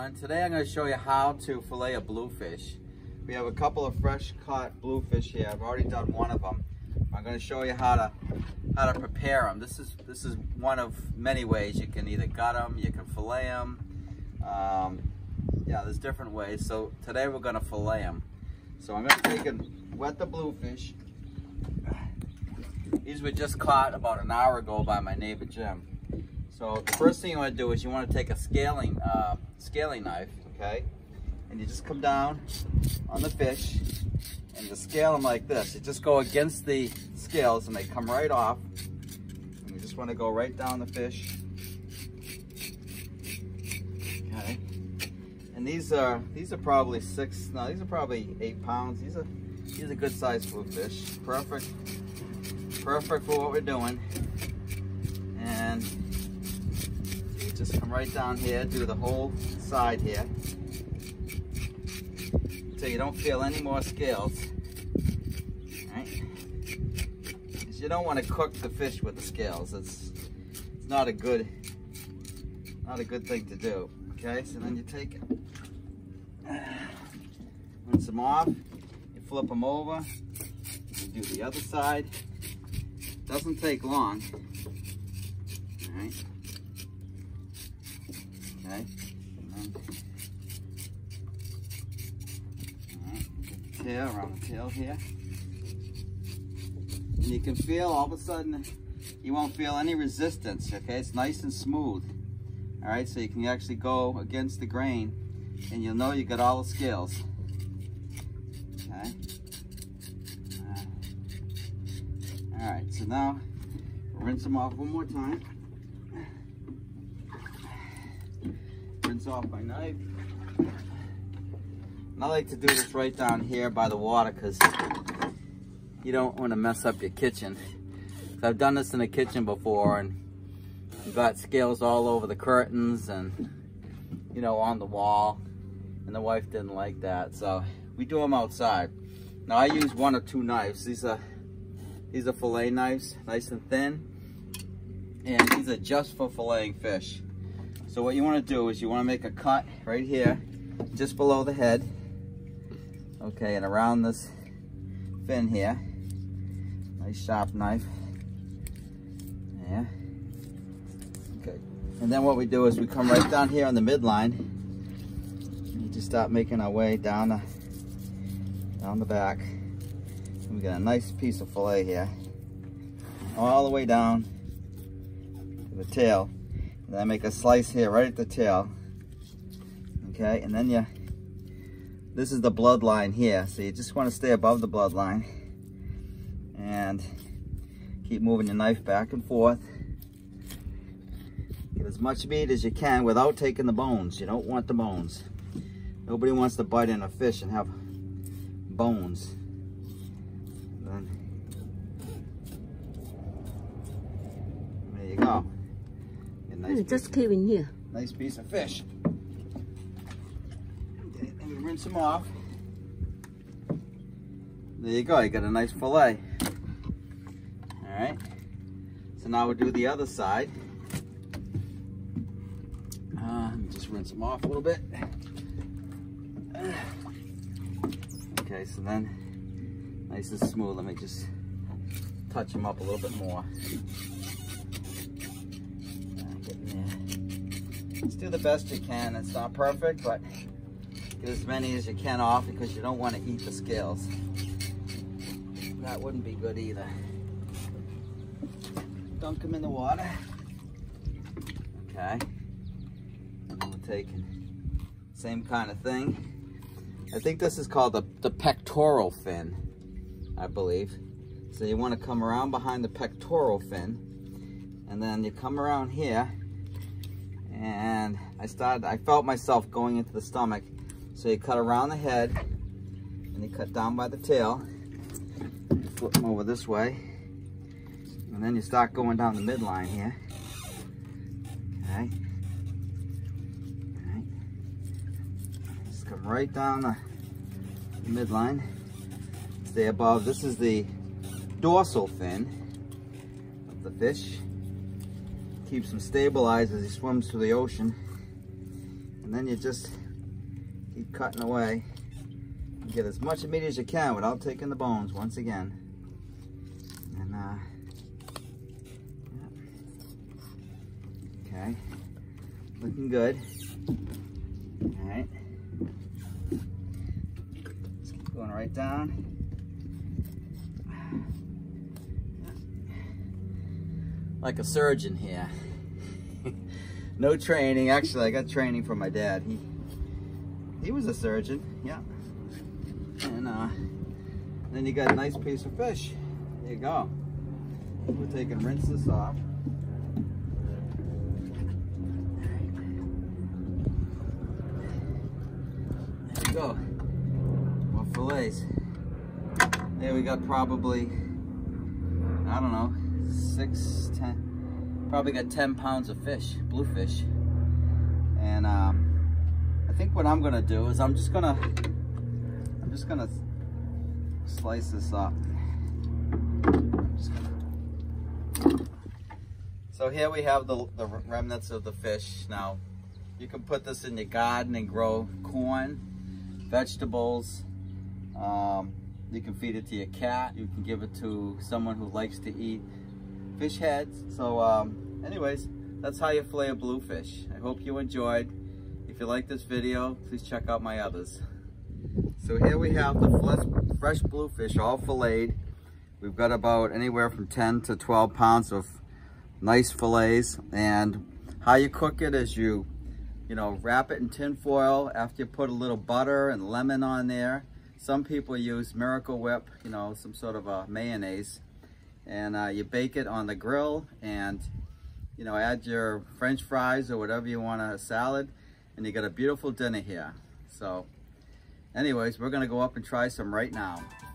everyone. Today I'm going to show you how to fillet a bluefish. We have a couple of fresh caught bluefish here. I've already done one of them. I'm going to show you how to prepare them. This is one of many ways. You can either gut them, you can fillet them. Yeah, there's different ways. So today we're going to fillet them. So I'm going to take and wet the bluefish. These were just caught about an hour ago by my neighbor Jim. So the first thing you want to do is you want to take a scaling knife, okay? And you just come down on the fish and you scale them like this. You just go against the scales and they come right off. And you just want to go right down the fish. Okay. And these are probably these are probably 8 pounds. These are good sized bluefish. Perfect for what we're doing. And just come right down here, do the whole side here, so you don't feel any more scales. Right? Because you don't want to cook the fish with the scales. It's not a good thing to do. Okay, so then you take it, rinse them off, you flip them over, you do the other side. Doesn't take long. All right. Okay, and then, tail around the tail here, and you can feel all of a sudden you won't feel any resistance. Okay, it's nice and smooth. All right, so you can actually go against the grain, and you'll know you got all the scales. Okay. All right, so now rinse them off one more time. Rinse off my knife. And I like to do this right down here by the water because you don't want to mess up your kitchen. So I've done this in the kitchen before, and you've got scales all over the curtains and, you know, on the wall, and the wife didn't like that, so we do them outside. Now I use 1 or 2 knives. These are fillet knives, nice and thin, and these are just for filleting fish. So what you want to do is you want to make a cut right here, just below the head, okay, and around this fin here. Nice sharp knife. Yeah. Okay. And then what we do is we come right down here on the midline. And just start making our way down the back. And we got a nice piece of fillet here, all the way down to the tail. And then I make a slice here right at the tail. Okay, and then this is the bloodline here, so you just want to stay above the bloodline and keep moving your knife back and forth. Get as much meat as you can without taking the bones. You don't want the bones. Nobody wants to bite in a fish and have bones. Then, there you go. Nice just keep in here. Nice piece of fish. Okay, and we rinse them off. There you go, you got a nice fillet. Alright, so now we'll do the other side. Just rinse them off a little bit. Okay, so then, nice and smooth. Let me just touch them up a little bit more. Just do the best you can. It's not perfect, but get as many as you can off because you don't want to eat the scales. That wouldn't be good either. Dunk them in the water. Okay. And then we're taking same kind of thing. I think this is called the pectoral fin, I believe. So you want to come around behind the pectoral fin, and then you come around here. And I felt myself going into the stomach. So you cut around the head and you cut down by the tail. You flip them over this way. And then you start going down the midline here. Okay. Alright. Just come right down the midline. Stay above. This is the dorsal fin of the fish. Keeps him stabilized as he swims through the ocean. And then you just keep cutting away. You get as much meat as you can without taking the bones once again. And yeah. Okay, looking good. All right, just keep going right down. Like a surgeon here. No training. Actually, I got training from my dad. He was a surgeon, yeah. And then you got a nice piece of fish. There you go. We're taking rinse this off. There you go. More fillets. There we got probably, I don't know, 6, 10, probably got 10 pounds of fish, bluefish. And I think what I'm gonna do is I'm just gonna slice this up. So here we have the remnants of the fish. Now, you can put this in your garden and grow corn, vegetables. You can feed it to your cat. You can give it to someone who likes to eat fish heads. So anyways, that's how you fillet a bluefish. I hope you enjoyed. If you like this video, please check out my others. So here we have the fresh bluefish all filleted. We've got about anywhere from 10 to 12 pounds of nice fillets. And how you cook it is you wrap it in tin foil after you put a little butter and lemon on there. Some people use Miracle Whip, some sort of a mayonnaise. And you bake it on the grill and, add your French fries or whatever you want, a salad, and you got a beautiful dinner here. So anyways, we're gonna go up and try some right now.